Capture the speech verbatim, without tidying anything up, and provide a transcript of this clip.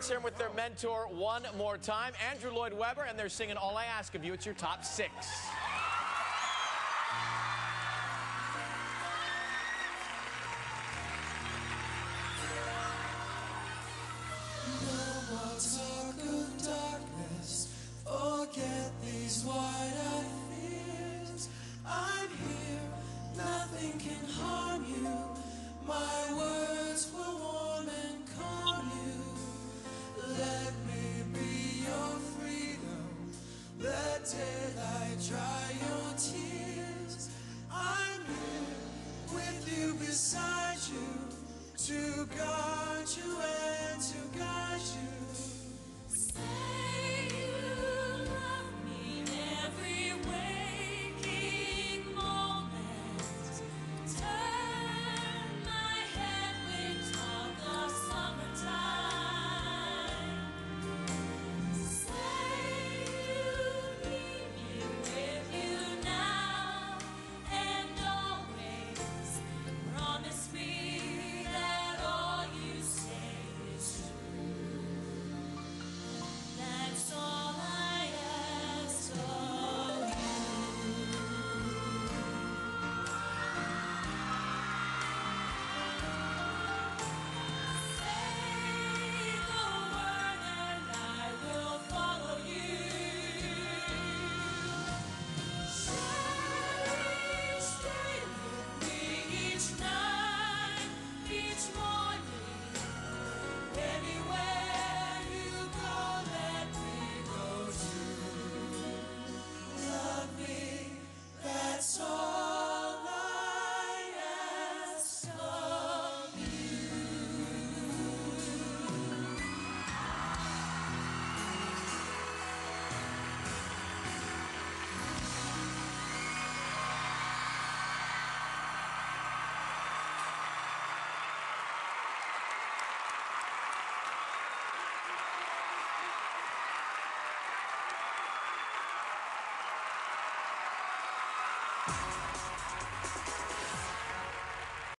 Here with their mentor one more time, Andrew Lloyd Webber, and they're singing All I Ask of You. It's your top six. No more talk of darkness, forget these wide-eyed fears. I'm here, nothing can harm you. My words will warm and calm you. Let me be your freedom, let daylight dry your tears. I'm here with you, beside you, to guard you and to guide you. Say you love me every waking moment. Turn my head with talk of summertime. Say you need me with you now and always. Promise me that all you say is true. That's all I ask of you. Say the word and I will follow you. Share each day with me, each night, each morning. Anywhere you go, let me go too. Love me, that's all I ask of you.